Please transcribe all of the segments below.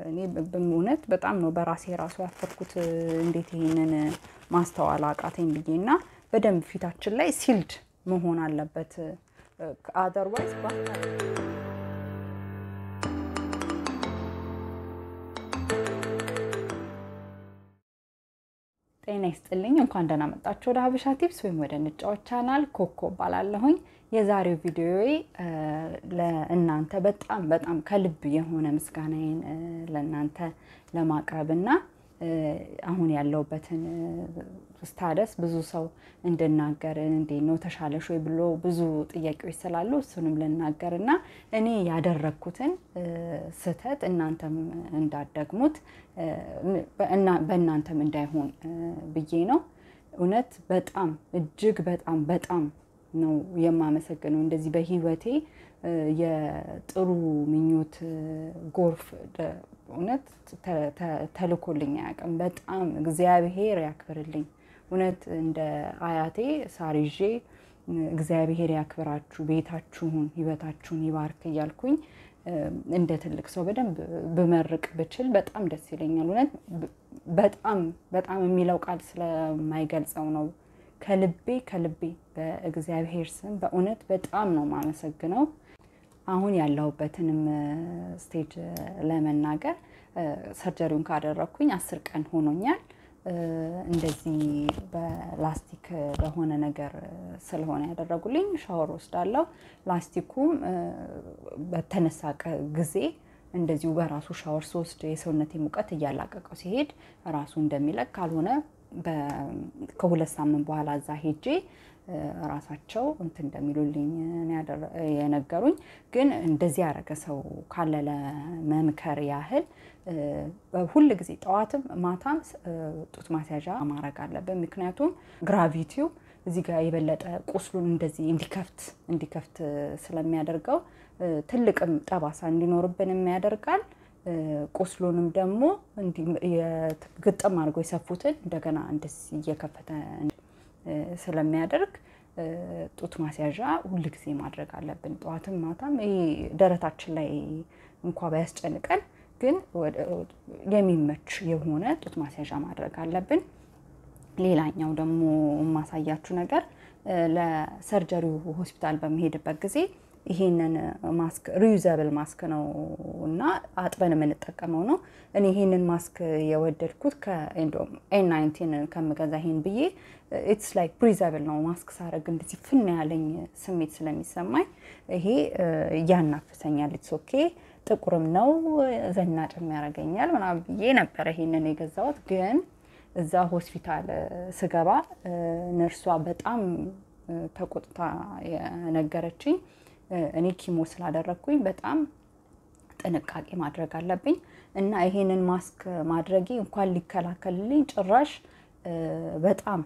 እኔ በእውነት በጣም ነው በራሴ ራሱ ያፈርኩት እንዴት ይሄንን ማስተዋል አቃተኝ ብዬና በደንብ ፊታችን ላይ ሲልድ መሆን አለበት otherwise ጤና ይስጥልኝ እንኳን ደህና መጣችሁ ወደ ሀበሻ ቲፕስ ወይም ወደ ንጫዎች ቻናል ኮኮ ባላለሁኝ የዛሬው ቪዲዮዬ ለእናንተ በጣም ከልብ የሆነ ምስጋናዬን ለእናንተ ለማቅረብና አሁን ያለውበትን ስታደስ ብዙ ሰው እንደናገር እንዴ ነው ተሻለሽ ወይ ብሎ ብዙ ጥያቄዎች ስላሉ እሱንም ለናገርና እኔ ያደረኩትን ስህተት እናንተም እንዳደግሙት በእናንተም እንዳይሆን ብዬ ነው እውነት በጣም እጅግ በጣም ነው የማመሰግነው እንደዚህ በህይወቴ የጥሩ ምኞት ጎርፍ እውነት ተልኮልኝ ያቀም በጣም እግዚአብሔር ያክብርልኝ እውነት እንደ አያቴ ሳሪጄ እግዚአብሔር ያክብራችሁ ቤታችሁን ህይወታችሁን ይባርክ ይያልኩኝ እንደ ትልቅ ሰው በደንብ በመርቅ ብችል በጣም ደስ ይለኛል እውነት በጣም የሚለው ቃል ስለማይገልጸው ነው ከልቤ በእግዚአብሔር ስም በእውነት በጣም ነው ማመሰግነው አሁን ያለውበትንም ስቴጅ ለመናገር ሰርጀሪውን ካደረኩኝ 10 ቀን ሆኖኛል እንደዚህ በላስቲክ በሆነ ነገር ስለሆነ ያደረጉልኝ ሻወር ወስዳለሁ ላስቲኩም በተነሳቀ ጊዜ እንደዚሁ በራሱ ሻወር ወስድ የሰውነቴ ሙቀት ያላቀቀው ሲሄድ ራሱ እንደሚለቅ ካልሆነ ከሁለት ሳምንት በኋላ እዛ ሄጄ ራሳቸው እንደሚሉልኝ የነገሩኝ ግን እንደዚህ ያረገ ሰው ካለ ለመምከር ያህል ሁሉ ጊዜ ጧትም ማታም ጡት ማስያዣ ማድረግ አለበት ምክንያቱም ግራቪቲው እዚህ ጋር የበለጠ ቁስሉን እንደዚህ እንዲከፍት ስለሚያደርገው ትልቅም ጠባሳ እንዲኖርብን የሚያደርጋል ቁስሉንም ደግሞ ግጥም አድርጎ ይሰፉትን እንደገና እንደዚህ እየከፈተ ስለሚያደርግ ጡት ማስያዣ ሁሉ ጊዜ ማድረግ አለብን ጧትም ማታም ደረታችን ላይ እንኳን ባያስጨንቀን ግን የሚመች የሆነ ጡት ማስያዣ ማድረግ አለብን ሌላኛው ደግሞ ማሳያችሁ ነገር ለሰርጀሪው ሆስፒታል በመሄድበት ጊዜ ይሄንን ማስክ ሪዩዘብል ማስክ ነውና አጥበን የምንጠቀመው ነው እኔ ይሄንን ማስክ የወደድኩት ከኤንዶም ኤን19 ከመገዛ ይሄን ብዬ it's like breathable ነው ማስክ ሳረግ እንደዚህ ፍና ያለኝ ስሜት ስለሚሰማኝ ይሄ ያናፍሰኛል it's okay ጥቁርም ነው ዘናጭም ያረጋኛል ምናምን ብዬ ነበር ይሄንን የገዛሁት ግን እዛ ሆስፒታል ስገባ ነርሷ በጣም ተቆጥታ የነገረችኝ እኔ ኪሞ ስላደረኩኝ በጣም ጥንቃቄ ማድረግ አለብኝ እና ይሄንን ማስክ ማድረጊ እንኳን ሊከላከልልኝ ጭራሽ በጣም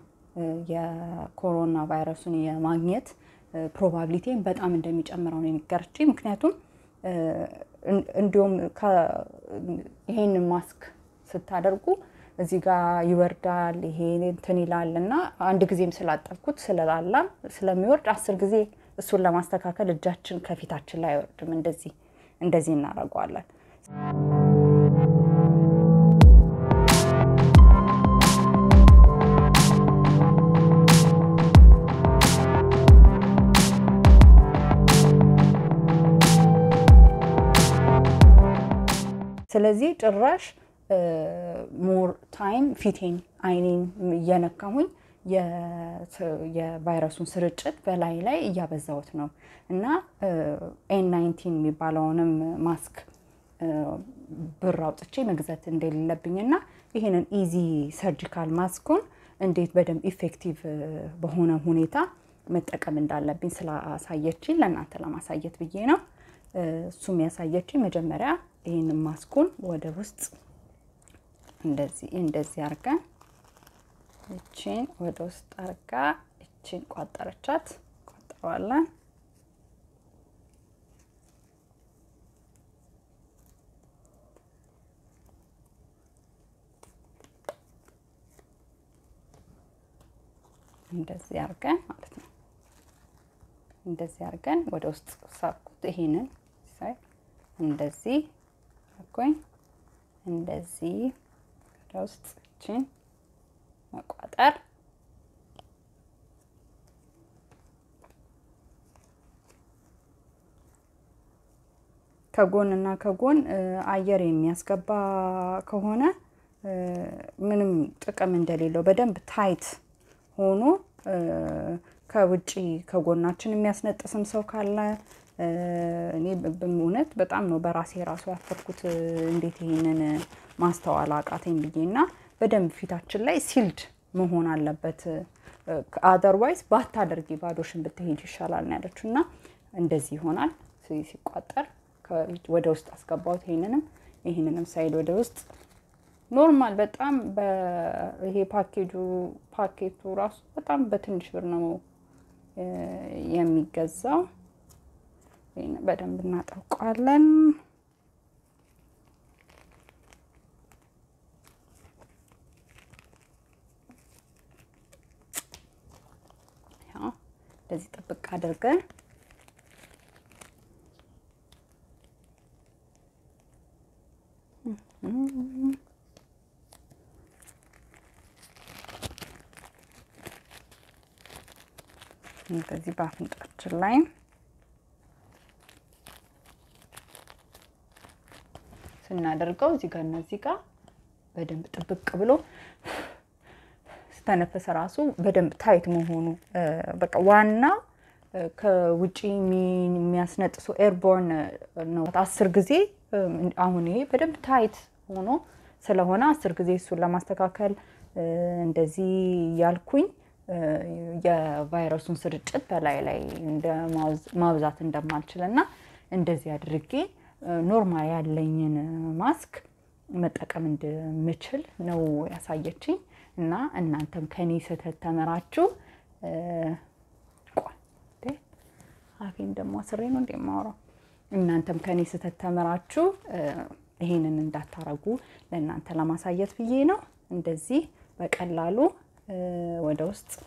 የኮሮና ቫይረሱን የማግኘት ፕሮባቢሊቲን በጣም እንደሚጨምረው ነው የነገረችኝ ምክንያቱም እንዲሁም ይሄንን ማስክ ስታደርጉ እዚህ ጋር ይወርዳል ይሄ እንትን ይላልና አንድ ጊዜም ስላጠብኩት ስለላላ ስለሚወርድ 10 ጊዜ እሱን ለማስተካከል እጃችን ከፊታችን ላይ አይወርድም እንደዚህ እናረጋዋለን ስለዚህ ጭራሽ more time ፊቴን አይኔን እየነካሁኝ የቫይረሱን ስርጭት በላይ ላይ ያበዛውት ነው እና ኤን19 የሚባለውንም ማስክ ብር አውጥቼ መግዛት እንደሌለብኝና ይሄንን ኢዚ ሰርጂካል ማስኩን እንዴት በደንብ ኢፌክቲቭ በሆነ ሁኔታ መጠቀም እንዳለብኝ ስላሳየችኝ ለእናንተ ለማሳየት ብዬ ነው እሱም ያሳየችኝ መጀመሪያ ይሄንን ማስኩን ወደ ውስጥ እንደዚህ አርገን እቺን ወደ ውስጥ አርጋ እቺን ቋጠረዋለን እንደዚህ አርገን ማለት ነው እንደዚህ አርገን ወደ ውስጥ ሳኩት ይሄንን ሳይ እንደዚህ አቆይ እንደዚህ ውስጥ እቺን መቋጠር ከጎንና ከጎን አየር የሚያስገባ ከሆነ ምንም ጥቅም እንደሌለው በደንብ ታይት ሆኖ ከውጪ ከጎናችን የሚያስነጥስም ሰው ካለ እኔ በእውነት በጣም ነው በራሴ ራሱ ያፈርኩት እንዴት ይሄንን ማስተዋል አቃተኝ ብዬና በደንብ ፊታችን ላይ ሲልድ መሆን አለበት otherwise ባታደርጊ ባዶሽን ብትሄድ ይሻላል ነው ያለችውና እንደዚህ ይሆናል ሲቋጠር ወደ ውስጥ አስገባው ይሄንንም ሳይድ ወደ ውስጥ ኖርማል በጣም በይሄ ፓኬቱ ራሱ በጣም በትንሽ ብር ነው የሚገዛው ይሄን በደንብ እናጠውቃለን ያው እንደዚህ ጥብቅ አድርገን እንደዚህ ባፍንጫችን ላይ ስናደርገው እዚህ ጋር በደንብ ጥብቅ ብሎ ስተነፈሰ ራሱ በደንብ ታይት መሆኑ በቃ ዋና ከውጪ የሚያስነጥሱ ኤርቦርን ነው 10 ጊዜ አሁን ይሄ በደንብ ታይት ሆኖ ስለሆነ 10 ጊዜ እሱን ለማስተካከል እንደዚህ ያልኩኝ የቫይረሱን ስርጭት በላይ ላይ እንደ ማብዛት እንደማልችልና እንደዚህ አድርጌ ኖርማል ያለኝን ማስክ መጠቀም እንደምችል ነው ያሳየችኝ እና እናንተም ከኔ ስህተት ተመራችሁ አፌን ደሞ አስሬ ነው እንደማወራው እናንተም ከኔ ስህተት ተመራችሁ ይሄንን እንዳታረጉ ለእናንተ ለማሳየት ብዬ ነው እንደዚህ በቀላሉ ወደ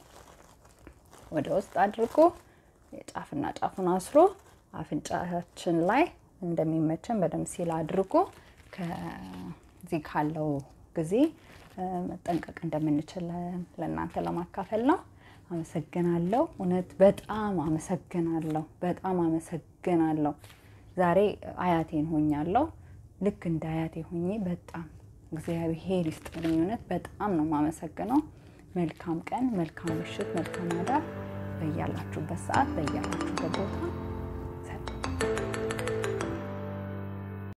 ውስጥ አድርጎ የጫፍና ጫፉን አስሮ አፍንጫችን ላይ እንደሚመቸን በደንብ ሲል አድርጎ ከዚህ ካለው ጊዜ መጠንቀቅ እንደምንችል ለእናንተ ለማካፈል ነው አመሰግናለሁ እውነት በጣም አመሰግናለሁ ዛሬ አያቴን ሆኛለሁ ልክ እንደ አያቴ ሆኜ በጣም እግዚአብሔር ይስጥልኝ እውነት በጣም ነው ማመሰግነው መልካም ቀን መልካም ምሽት መልካም አዳር በያላችሁበት ሰዓት በያላችሁበት ቦታ